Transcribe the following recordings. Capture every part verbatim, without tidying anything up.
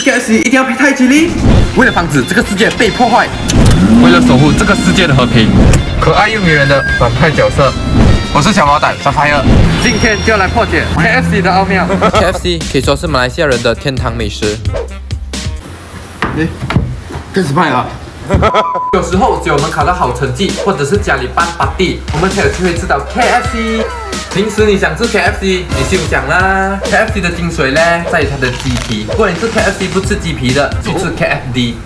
吃 K F C 一定要配泰吉利。为了防止这个世界被破坏， 为了守护这个世界的和平，可爱又迷人的反派角色，我是小毛蛋沙发尔， 今天就来破解 K F C 的奥妙。 K F C 可以说是马来西亚人的天堂美食。 诶，开始拍了。 有时候只有我们考到好成绩，或者是家里办 party， 我们才有机会吃到 K F C。平时你想吃 K F C， 你休想啦 ！K F C 的精髓呢，在于它的鸡皮。如果你吃 K F C 不吃鸡皮的，去吃 K F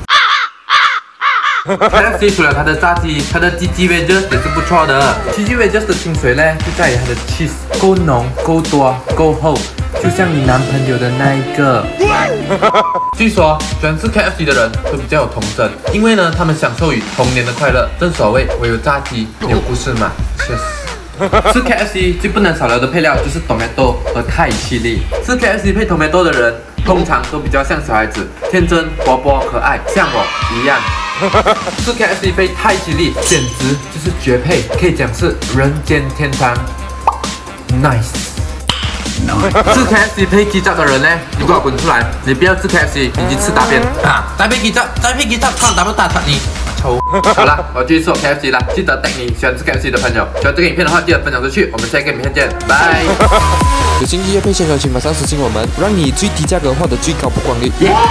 D。K F C 除了它的炸鸡，它的鸡鸡 wedges 也是不错的。鸡鸡 wedges 的精髓呢，就在于它的 cheese 够浓、够多、够厚，就像你男朋友的那一个。据说喜欢吃 K F C 的人都比较有童真，因为呢，他们享受于童年的快乐。正所谓唯有炸鸡有故事嘛，确实。吃 K F C 最不能少了的配料就是 tomato 和泰西利。吃 K F C 配 tomato 的人，通常都比较像小孩子，天真、活泼、可爱，像我一样。吃 K F C 配泰西利，简直就是绝配，可以讲是人间天堂。Nice。吃 K F C 配鸡爪的人呢，如果滚出来，你不要吃 K F C， 你去吃大便啊！再配鸡爪，再配鸡爪，看打不打他你。好了，我继续做 K F C 啦，记得带你喜欢吃 K F C 的朋友，喜欢这个影片的话，记得分享出去。我们下一个影片见，拜。 有兴趣要配线盒，请马上私信我们，让你最低价格获得最高曝光率。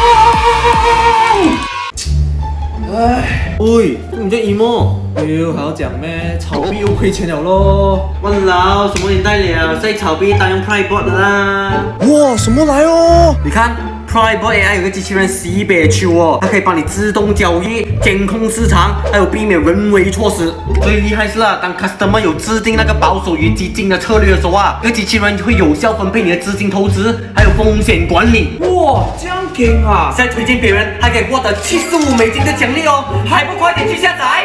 唉，喂，你这 emo， 妖还要讲咩？炒币又亏钱了咯！ 哇老，什么年代了？现在炒币当用 Private 的啦！ 哇，什么来哦？ 你看 Private A I 有个机器人 C B H 哦，它可以帮你自动交易、监控市场，还有避免人为措施。最厉害是啊，当 customer 有制定那个保守与激进的策略的时候啊，这个机器人会有效分配你的资金投资，还有风险管理。 哇，这样劲啊！ 现在推荐别人还可以获得七十五美金的奖励哦，还不快点去下载！